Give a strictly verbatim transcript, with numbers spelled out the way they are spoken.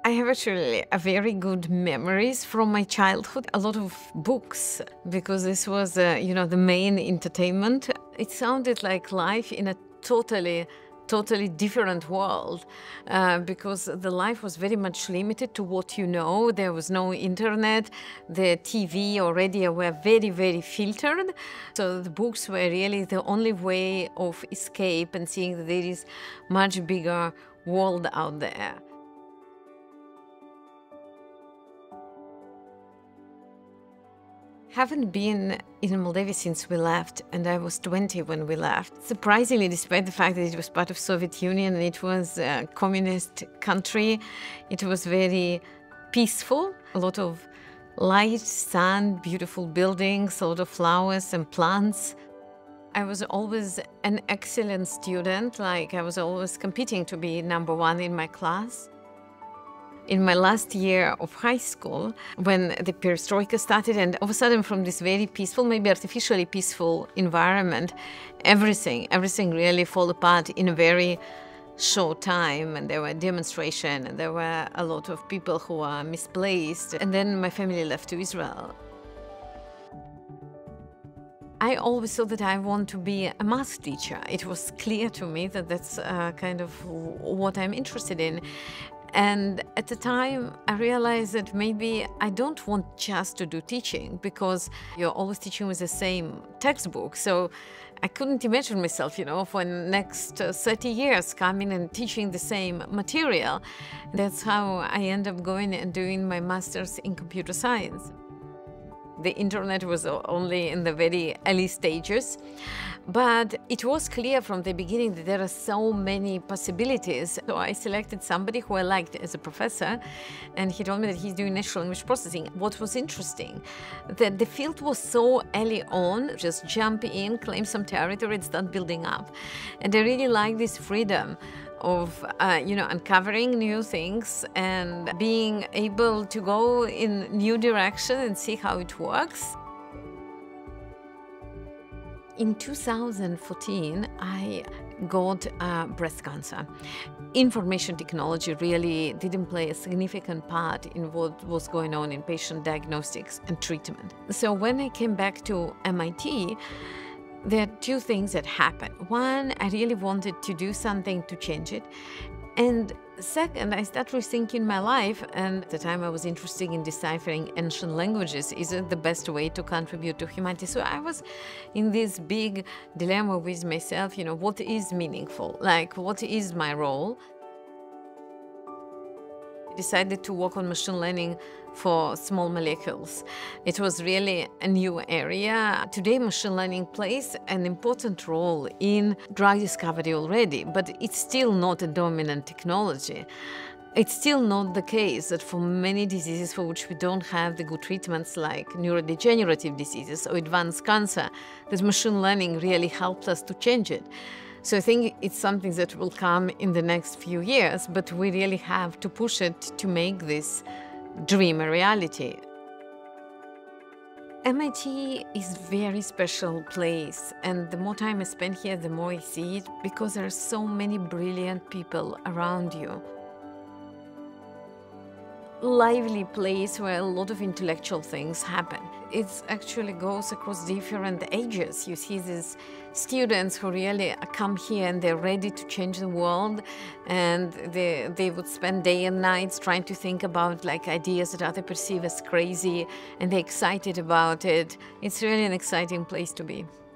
I have actually a very good memories from my childhood, a lot of books, because this was, uh, you know, the main entertainment. It sounded like life in a totally, totally different world, uh, because the life was very much limited to what you know. There was no internet, the T V or radio were very, very filtered. So the books were really the only way of escape and seeing that there is much bigger world out there. Haven't been in Moldavia since we left, and I was twenty when we left. Surprisingly, despite the fact that it was part of Soviet Union and it was a communist country, it was very peaceful. A lot of light, sun, beautiful buildings, a lot of flowers and plants. I was always an excellent student, like I was always competing to be number one in my class. In my last year of high school, when the perestroika started, and all of a sudden from this very peaceful, maybe artificially peaceful environment, everything, everything really fell apart in a very short time. And there were demonstrations, and there were a lot of people who were misplaced. And then my family left to Israel. I always thought that I want to be a math teacher. It was clear to me that that's uh, kind of what I'm interested in. And at the time, I realized that maybe I don't want just to do teaching, because you're always teaching with the same textbook. So I couldn't imagine myself, you know, for the next uh, thirty years coming and teaching the same material. That's how I ended up going and doing my master's in computer science. The internet was only in the very early stages, but it was clear from the beginning that there are so many possibilities. So I selected somebody who I liked as a professor, and he told me that he's doing natural language processing. What was interesting, that the field was so early on, just jump in, claim some territory, and start building up. And I really like this freedom of, uh, you know, uncovering new things and being able to go in new direction and see how it works. In two thousand fourteen, I got uh, breast cancer. Information technology really didn't play a significant part in what was going on in patient diagnostics and treatment. So when I came back to M I T, there are two things that happened. One, I really wanted to do something to change it. And second, I started rethinking my life, and at the time I was interested in deciphering ancient languages. Is it the best way to contribute to humanity? So I was in this big dilemma with myself, you know, what is meaningful? Like, what is my role? I decided to work on machine learning for small molecules. It was really a new area. Today, machine learning plays an important role in drug discovery already, but it's still not a dominant technology. It's still not the case that for many diseases for which we don't have the good treatments, like neurodegenerative diseases or advanced cancer, that machine learning really helped us to change it. So I think it's something that will come in the next few years, but we really have to push it to make this dream a reality. M I T is a very special place, and the more time I spend here, the more I see it, because there are so many brilliant people around you. Lively place where a lot of intellectual things happen. It actually goes across different ages. You see these students who really come here and they're ready to change the world, and they, they would spend day and nights trying to think about like ideas that others perceive as crazy, and they're excited about it. It's really an exciting place to be.